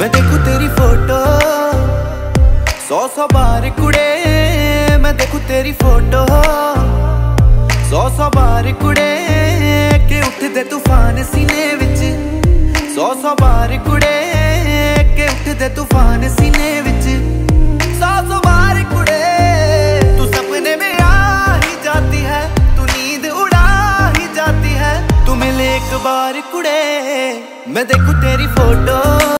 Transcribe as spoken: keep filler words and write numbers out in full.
मैं देखूं तेरी फोटो सौ सौ बार कुड़े, मैं देखूं तेरी फोटो सौ सौ बार कुड़े के उठदे तूफान सीने विच, सौ सौ बार कुड़े के उठदे तूफान सीने विच, सौ सौ बार कुड़े तू सपने में आ ही जाती है, तू नींद उड़ा ही जाती है, तू मिले एक बार कुड़े मैं देखूं तेरी फोटो।